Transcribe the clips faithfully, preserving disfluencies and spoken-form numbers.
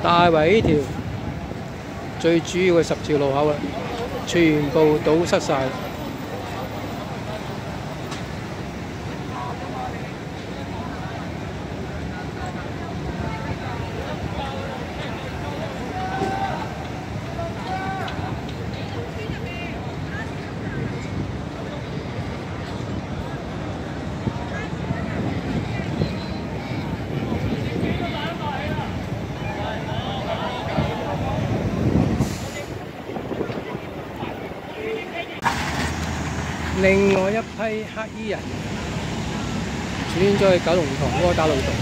大圍呢條最主要嘅十字路口啦，全部堵塞晒。另外一批黑衣人轉咗去九龍塘窩打老道。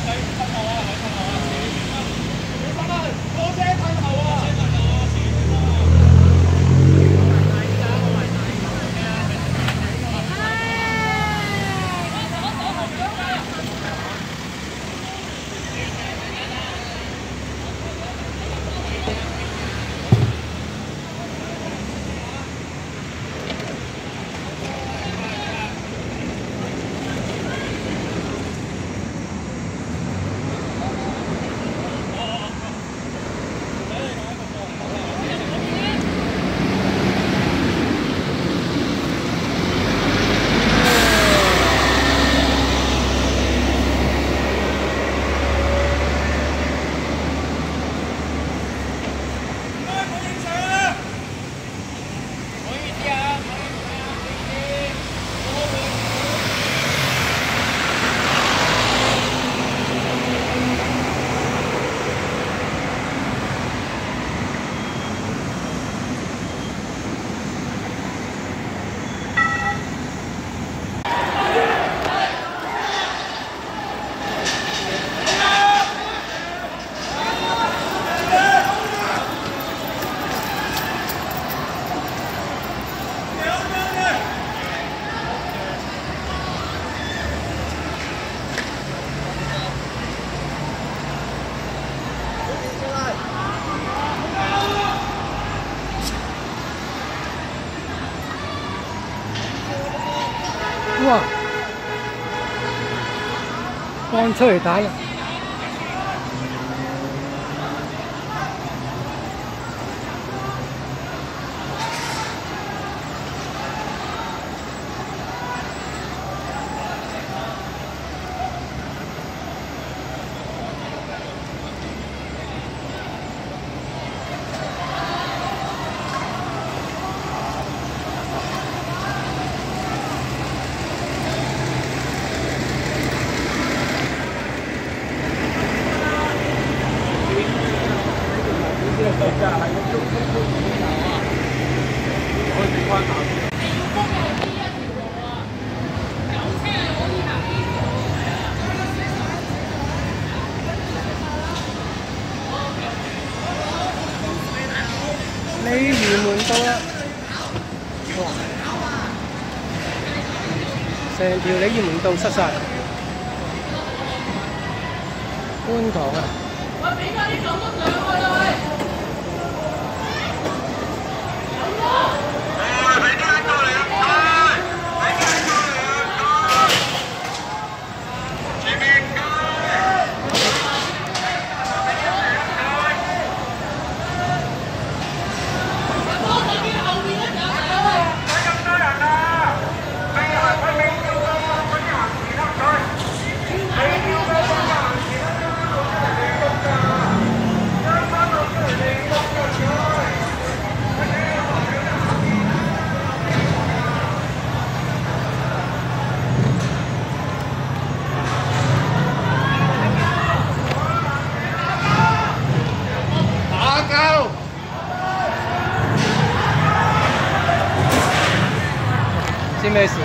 哇！放出嚟打啦！鯉魚門到啦！哇！成條鯉魚門道塞晒。觀塘啊！我俾翻啲總督上去啦喂！知咩事？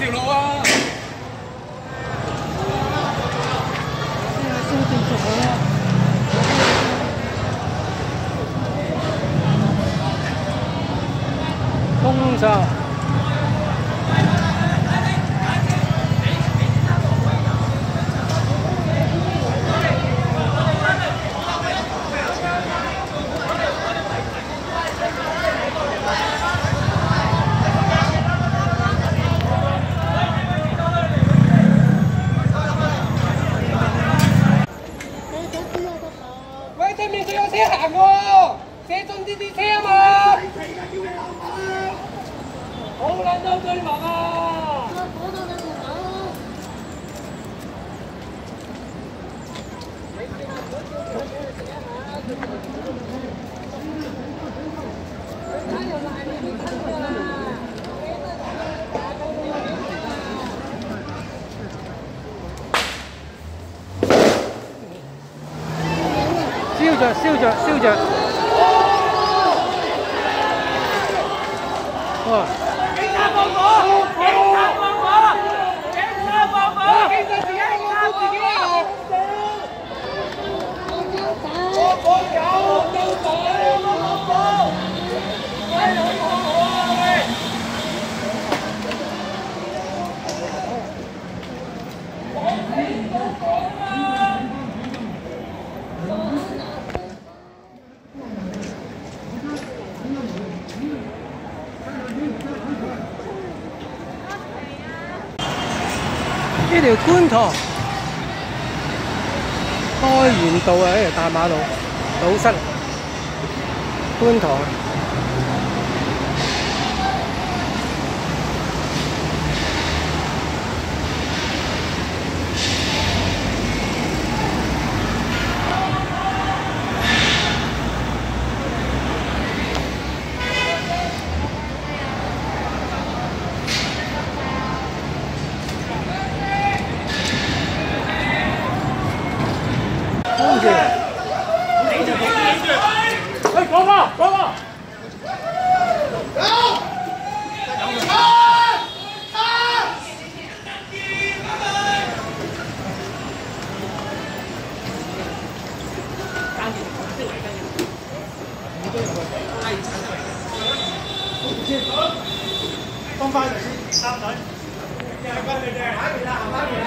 條路啊！ 燒定熟啦！通常。 喂，對面仲有車行喎，射中呢啲車啊嘛！好撚多居民啊！燒着燒着燒着，哇！警察放火！警察放火！警察放火！警察自己放自己啊！放火狗！放火！放火！喂，你放火啊喂！ 呢條觀塘開源道啊，呢條大馬路堵塞觀塘。哎，廣哥，廣哥。放快啲，三隊，行翻嚟嘅，行翻嚟啦，行翻嚟啦。